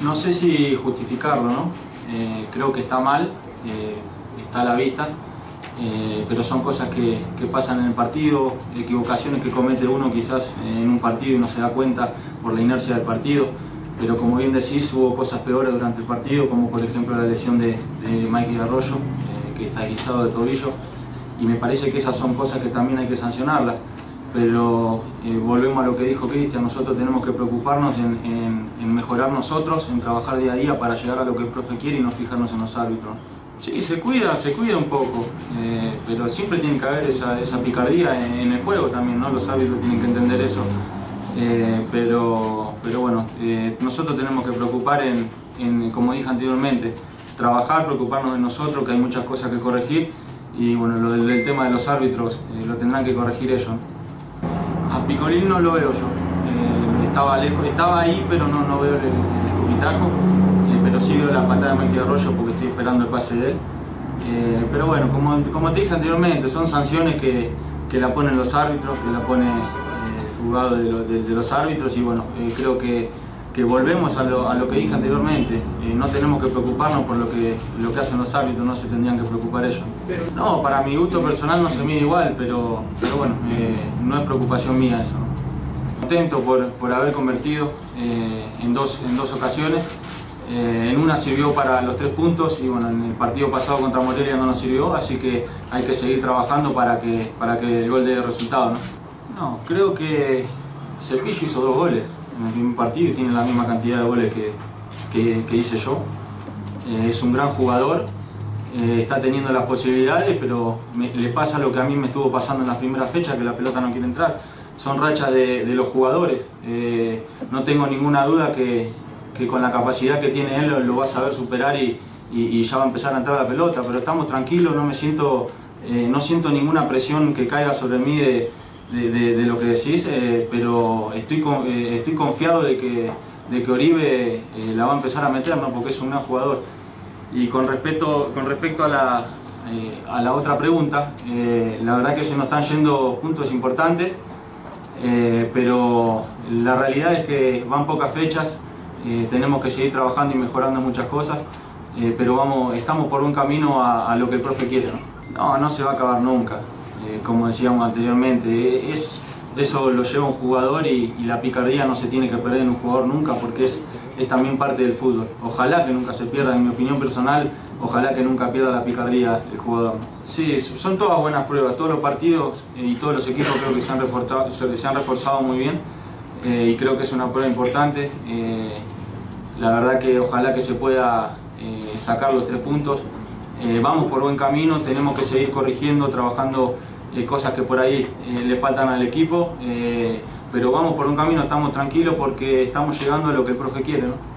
No sé si justificarlo, ¿no? Creo que está mal, está a la vista, pero son cosas que pasan en el partido, equivocaciones que comete uno quizás en un partido y no se da cuenta por la inercia del partido, pero como bien decís, hubo cosas peores durante el partido, como por ejemplo la lesión de Mikey Arroyo, que está guisado de tobillo, y me parece que esas son cosas que también hay que sancionarlas. Pero volvemos a lo que dijo Cristian, nosotros tenemos que preocuparnos en mejorar nosotros, en trabajar día a día para llegar a lo que el profe quiere y no fijarnos en los árbitros. Sí, se cuida un poco, pero siempre tiene que haber esa picardía en el juego también, ¿no? Los árbitros tienen que entender eso. Pero bueno, nosotros tenemos que preocupar como dije anteriormente, trabajar, preocuparnos de nosotros, que hay muchas cosas que corregir, y bueno, el tema de los árbitros lo tendrán que corregir ellos, ¿no? A Picolín no lo veo yo, estaba lejos, estaba ahí, pero no veo el escupitajo, pero sí veo la patada de Mikey Arroyo porque estoy esperando el pase de él. Pero bueno, como te dije anteriormente, son sanciones que la ponen los árbitros, que la pone el juzgado de los árbitros, y bueno, creo que volvemos a lo que dije anteriormente, no tenemos que preocuparnos por lo que hacen los árbitros, no se tendrían que preocupar ellos. No, para mi gusto personal no se mide igual, pero bueno, no es preocupación mía eso. Contento por haber convertido en dos ocasiones, en una sirvió para los 3 puntos y bueno, en el partido pasado contra Morelia no nos sirvió, así que hay que seguir trabajando para que el gol dé resultado, ¿no? No, creo que Cepillo hizo 2 goles en el primer partido y tiene la misma cantidad de goles que hice yo. Es un gran jugador, está teniendo las posibilidades, pero le pasa lo que a mí me estuvo pasando en las primeras fechas, que la pelota no quiere entrar. Son rachas de los jugadores. No tengo ninguna duda que con la capacidad que tiene él lo va a saber superar y ya va a empezar a entrar la pelota, pero estamos tranquilos, no siento ninguna presión que caiga sobre mí de lo que decís, pero estoy confiado de que Oribe la va a empezar a meter, ¿no? Porque es un gran jugador. Y con respecto a la otra pregunta, la verdad que se nos están yendo puntos importantes, pero la realidad es que van pocas fechas, tenemos que seguir trabajando y mejorando muchas cosas, pero estamos por un camino a lo que el profe quiere, ¿no? No se va a acabar nunca. Como decíamos anteriormente, eso lo lleva un jugador y la picardía no se tiene que perder en un jugador nunca, porque es también parte del fútbol. Ojalá que nunca se pierda, en mi opinión personal, ojalá que nunca pierda la picardía el jugador. Sí, son todas buenas pruebas, todos los partidos y todos los equipos creo que se han reforzado muy bien, y creo que es una prueba importante. La verdad que ojalá que se pueda sacar los 3 puntos. Vamos por buen camino, tenemos que seguir corrigiendo, trabajando cosas que por ahí le faltan al equipo, pero vamos por un camino, estamos tranquilos porque estamos llegando a lo que el profe quiere, ¿no?